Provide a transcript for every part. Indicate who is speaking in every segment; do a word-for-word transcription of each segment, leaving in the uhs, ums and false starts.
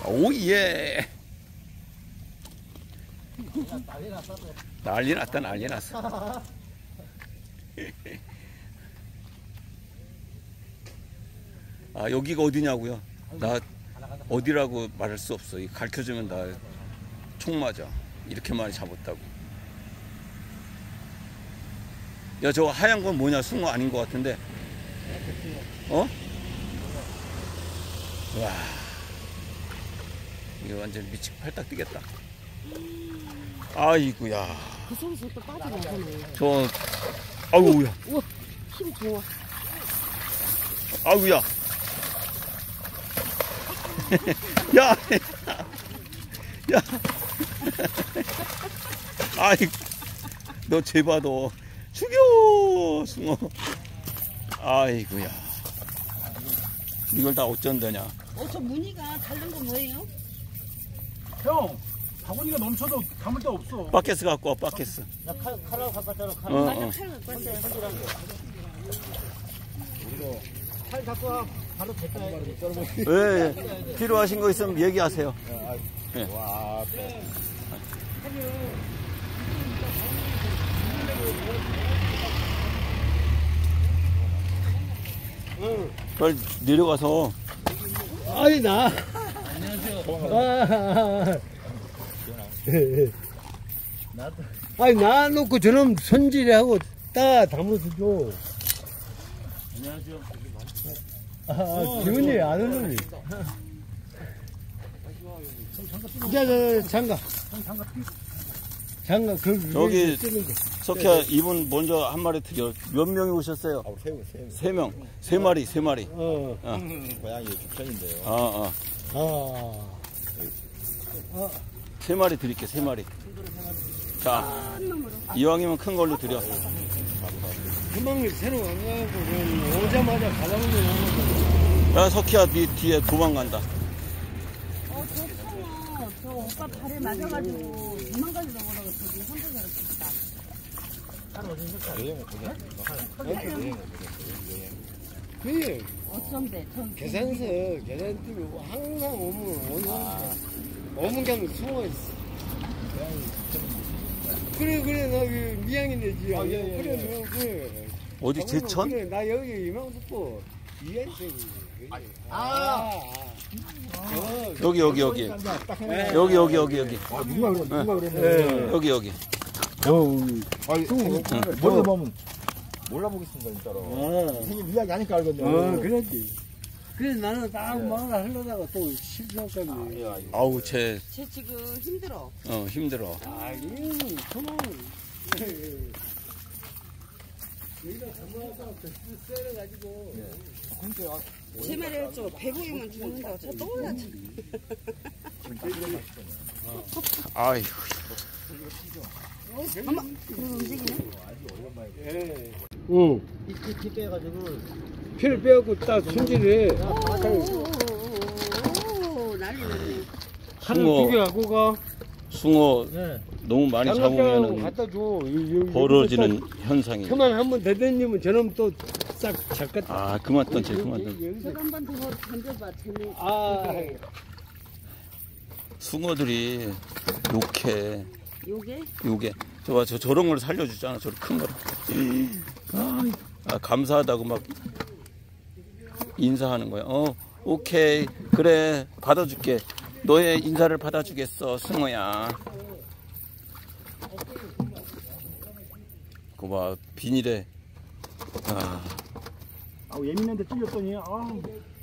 Speaker 1: 오예. 난리 났다, 난리 났어. 아, 여기가 어디냐고요? 나 어디라고 말할 수 없어. 가르쳐주면 나 총 맞아. 이렇게 많이 잡았다고. 야, 저거 하얀 건 뭐냐? 숭어 아닌 것 같은데. 어? 와, 이거 완전 미치고 팔딱 뛰겠다. 아이구야.
Speaker 2: 그 속에서 또 빠져나가네.
Speaker 1: 저, 아우야.
Speaker 2: 우와, 힘 좋아.
Speaker 1: 아우야. 야, 야. 아이, 너 제발 너 죽여, 숭어. 아이구야. 이걸 다 어쩐다냐.
Speaker 2: 어, 저 무늬가 다른 건 뭐예요?
Speaker 3: 형, 바구니가 넘쳐도 담을 데 없어.
Speaker 1: 바켓스 갖고 와, 바켓스.
Speaker 4: 나 칼, 칼하고 갖고 왔잖아, 칼.
Speaker 1: 어,
Speaker 2: 맞아,
Speaker 1: 어.
Speaker 2: 칼 갖고 왔어요.
Speaker 4: 칼 갖고 와. 바로 됐다.
Speaker 1: 왜 필요하신 거 있으면 얘기하세요. 네.
Speaker 4: 와,
Speaker 1: 빨리 내려가서.
Speaker 4: 아니, 나. 안녕하세요. 아니, 나 놓고 저놈 손질하고 따 담아서 줘.
Speaker 3: 안녕하세요.
Speaker 4: 아, 기분이 안 오는 놈이. 자, 자, 장갑. 장갑, 그,
Speaker 1: 여기 석희야, 이분 먼저 한 마리 드려. 몇 명이 오셨어요?
Speaker 4: 세, 세.
Speaker 1: 세 명. 세 마리, 세 마리.
Speaker 4: 어.
Speaker 1: 어.
Speaker 4: 고양이 죽천인데요.
Speaker 1: 어, 어.
Speaker 4: 아.
Speaker 1: 세 마리 드릴게, 세 마리. 자, 이왕이면 큰 걸로 드려.
Speaker 4: 금방 새로 와가지고, 오자마자 가라오면
Speaker 1: 야, 석희야, 네 뒤에 도망간다.
Speaker 2: 어, 저 숭어, 저 오빠 발에 맞아가지고 도망가지도 못하고 저기 혼자 살았겠다.
Speaker 4: 그,
Speaker 2: 어쩐데? 전
Speaker 4: 계산서, 계산 뛰고 항상 오면, 오면, 오면 그냥 숨어 있어. 그래, 그래, 나 그, 미양이 내지. 아, 예, 예, 그래, 뭐, 그래.
Speaker 1: 어디 제천?
Speaker 4: 그래, 나 여기 이만부터 이해했지.
Speaker 3: 아.
Speaker 4: 어,
Speaker 1: 여기, 여기, 여기. 여기, 여기, 여기, 여기.
Speaker 3: 아, 누가 그래, 누가 그래.
Speaker 4: 네.
Speaker 1: 여기, 여기.
Speaker 3: 아니, 먼저 보면 몰라보겠습니다, 진짜로. 선생님 이야기 하니까 알겠네.
Speaker 4: 어, 그랬지. 그래서 나는 딱 뭔가 하려다가 또 실수까지.
Speaker 1: 아우, 쟤,
Speaker 2: 쟤 지금 힘들어.
Speaker 1: 어, 힘들어.
Speaker 4: 아, 이거는 정말. 여기다 가만히 썰어가지고.
Speaker 2: 제 말이 했죠. 배 보이면 죽는다고. 저 또 올라지.
Speaker 1: 아이고.
Speaker 2: 엄마, 그거 움직이네.
Speaker 4: 예. 응.
Speaker 3: 피 빼가지고.
Speaker 4: 피를 빼갖고 딱 손질해.
Speaker 2: 오오오오오오 난리 났네.
Speaker 4: 칼을
Speaker 1: 숭어.
Speaker 4: 두 개 갖고 가.
Speaker 1: 숭어
Speaker 3: 네.
Speaker 1: 너무 많이
Speaker 4: 장갑장하고
Speaker 1: 잡으면
Speaker 4: 갖다 줘. 이- 여기
Speaker 1: 벌어지는 현상이.
Speaker 4: 그만 한번 대대님은 저놈 또 싹 잡겠다.
Speaker 1: 아, 그만 던져, 그만 던져.
Speaker 4: 여기서.
Speaker 2: 저거 한번 더 던져봐. 재미.
Speaker 4: 아,
Speaker 1: 숭어들이 욕해.
Speaker 2: 요게?
Speaker 1: 요게. 저봐, 저, 저런 걸 살려주잖아. 저런 큰 거를. 아, 아, 감사하다고 막 인사하는 거야. 어, 오케이. 그래. 받아줄게. 너의 인사를 받아주겠어, 숭어야. 그거 봐, 비닐에. 아,
Speaker 3: 아, 예민한데 찔렸더니, 아.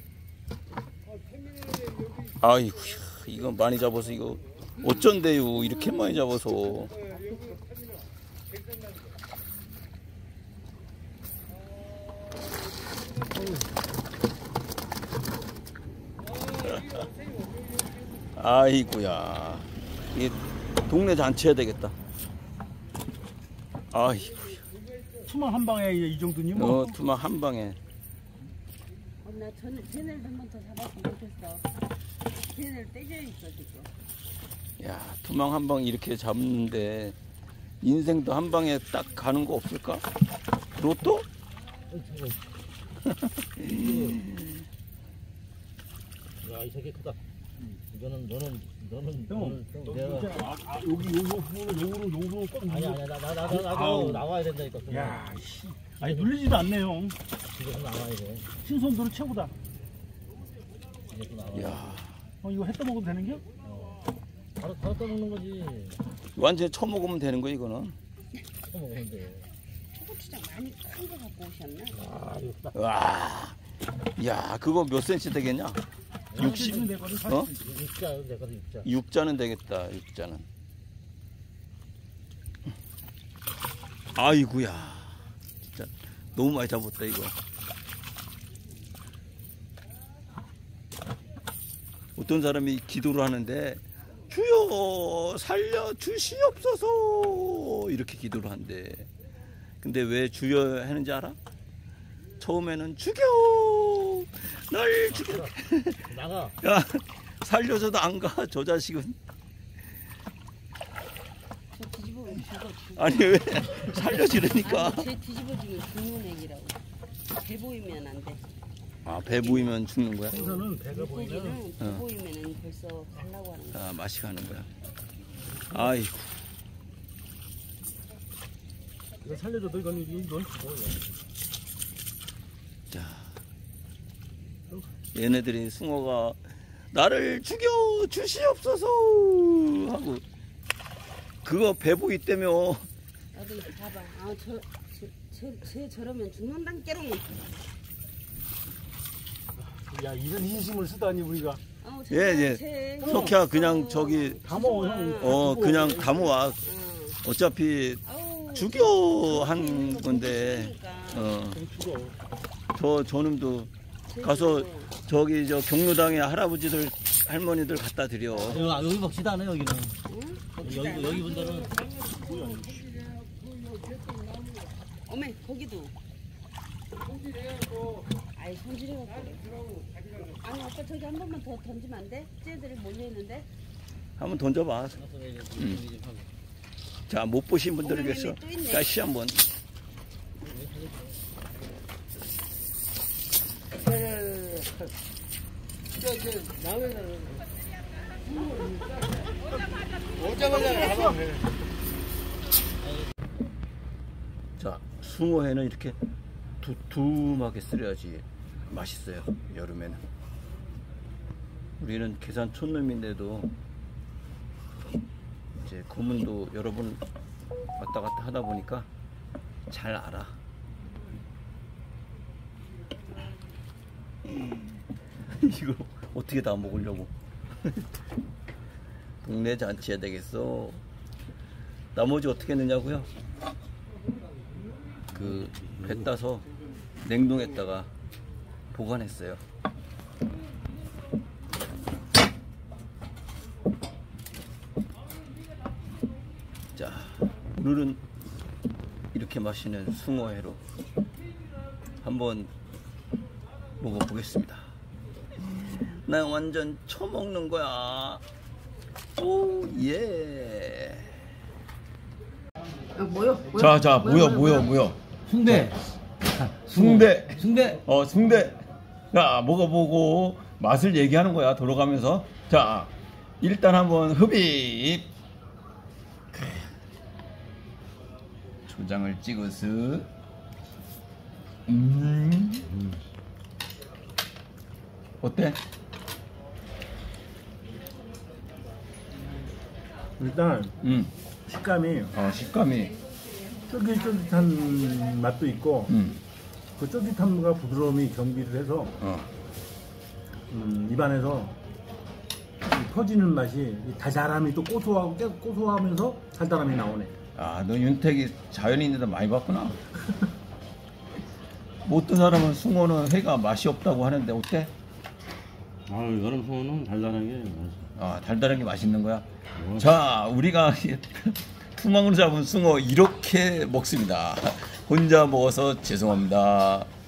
Speaker 1: 아이고, 이거 많이 잡아서 이거 어쩐대요. 이렇게 많이 잡아서. 아이고야, 이 동네 잔치해야 되겠다. 아이고,
Speaker 3: 투만 한 방에 이 정도니 뭐.
Speaker 1: 어, 투마 한 방에.
Speaker 2: 어, 나 전에 걔네를 한 번 더 잡았으면 좋겠어. 걔네를 떼져 있어 지금.
Speaker 1: 야, 투망 한 방 이렇게 잡는데 인생도 한 방에 딱 가는 거 없을까? 로또?
Speaker 4: 야, 이 새끼 크다.
Speaker 5: 이거는 너는 너는
Speaker 3: 형,
Speaker 5: 너는 좀
Speaker 3: 너
Speaker 5: 내가
Speaker 3: 진짜 아, 아, 여기 여기 부분은 요거로 요거로 꼭
Speaker 5: 아니
Speaker 3: 눌러.
Speaker 5: 아니야 나나나 나도
Speaker 3: 아우.
Speaker 5: 나와야 된다니까. 좀.
Speaker 3: 야, 씨. 아니 눌리지도 않네 형.
Speaker 5: 집에서 나와야 돼.
Speaker 3: 신선도는 최고다.
Speaker 5: 집에서 나와.
Speaker 1: 야,
Speaker 3: 어, 이거 해 떠먹어도 되는 겨?
Speaker 5: 어. 바로 바로 떠먹는 거지.
Speaker 1: 완전히 처먹으면 되는 거야 이거는.
Speaker 5: 떠먹으면 돼.
Speaker 2: 초고추장 많이 큰 거 갖고 오셨나?
Speaker 5: 아 이거 딱
Speaker 1: 와, 야 그거 몇 센치 되겠냐?
Speaker 3: 육십은 되거든.
Speaker 1: 어?
Speaker 5: 육자 내거든 육자.
Speaker 1: 육자는 되겠다. 육자는. 아이구야, 진짜 너무 많이 잡았다 이거. 어떤 사람이 기도를 하는데 주여 살려 주시옵소서 이렇게 기도를 한대. 근데 왜 주여 하는지 알아? 처음에는 죽여 날 죽여.
Speaker 5: 나가.
Speaker 1: 야 살려줘도 안 가 저 자식은.
Speaker 2: 저 뒤집어면 죽어 죽어.
Speaker 1: 아니 왜 살려주려니까.
Speaker 2: 아니 제 뒤집어지면 죽는 애기라고. 배 보이면 안 돼.
Speaker 1: 아 배 보이면 죽는 거야?
Speaker 3: 생선은 배가 보이면
Speaker 2: 물고기는 배
Speaker 1: 어.
Speaker 2: 보이면 벌써 가려고 하는 거야.
Speaker 1: 아 맛이 가는 거야. 아이고.
Speaker 3: 이거 살려줘도 이건 이건 죽어.
Speaker 1: 자, 얘네들이 숭어가 나를 죽여 주시옵소서 하고 그거 배 보이 때며.
Speaker 2: 나도 이거 봐봐. 아저저 저, 저, 저러면 죽는단 깨롱.
Speaker 3: 야 이런 인심을 쓰다니 우리가.
Speaker 2: 어,
Speaker 1: 예, 예.
Speaker 2: 제,
Speaker 1: 석희야 그냥 저기
Speaker 3: 담어 형.
Speaker 1: 어 그냥 담아와.
Speaker 2: 어.
Speaker 1: 어차피
Speaker 2: 아우,
Speaker 1: 죽여 한 건데.
Speaker 2: 그러니까.
Speaker 1: 어.
Speaker 3: 죽어.
Speaker 1: 저 저놈도 가서 저기 저 경로당에 할아버지들 할머니들 갖다 드려.
Speaker 5: 여기 여기 먹지도 않아 여기는.
Speaker 2: 응?
Speaker 5: 여기 여기 분들은
Speaker 2: 어메 거기도. 아이 손질해갖고 그래. 아니 아빠 저기 한 번만 더 던지면 안 돼? 쟤들이 몰려 있는데.
Speaker 1: 한번 던져봐. 음. 자 못 보신 분들을 위해서 다시 한번. 자 숭어회는 이렇게 두툼하게 썰어야지 맛있어요. 여름에는. 우리는 계산 촌놈인데도 이제 고문도 여러 번 왔다 갔다 하다 보니까 잘 알아. 이거 어떻게 다 먹으려고. 동네 잔치해야 되겠어. 나머지 어떻게 했느냐고요? 그 배 따서 냉동했다가 보관했어요. 자, 오늘은 이렇게 맛있는 숭어회로 한번 먹어보겠습니다. 나 완전 처먹는 거야. 오, 예.
Speaker 2: 어, 뭐요?
Speaker 1: 자, 자, 뭐야, 뭐야, 뭐야.
Speaker 5: 숭대.
Speaker 1: 숭대.
Speaker 5: 숭대.
Speaker 1: 어, 숭대. 자, 먹어보고 맛을 얘기하는 거야, 돌아가면서. 자, 일단 한번 흡입. 초장을 찍어서. 음. 어때?
Speaker 3: 일단
Speaker 1: 음.
Speaker 3: 식감이
Speaker 1: 어, 식감이.
Speaker 3: 쫄깃쫄깃한 맛도 있고
Speaker 1: 음.
Speaker 3: 그 쫄깃함과 부드러움이 경비를 해서
Speaker 1: 어.
Speaker 3: 음, 입안에서 이 퍼지는 맛이 이 달달함이 또 고소하고 깨- 고소하면서 달달함이 나오네.
Speaker 1: 아, 너 윤택이 자연인데도 많이 봤구나. 뭐 어떤 사람은 숭어는 회가 맛이 없다고 하는데 어때?
Speaker 5: 아 여름 숭어는 달달하게 맛있어.
Speaker 1: 아, 달달한 게 맛있는 거야. 자, 우리가 투망으로 잡은 숭어 이렇게 먹습니다. 혼자 먹어서 죄송합니다.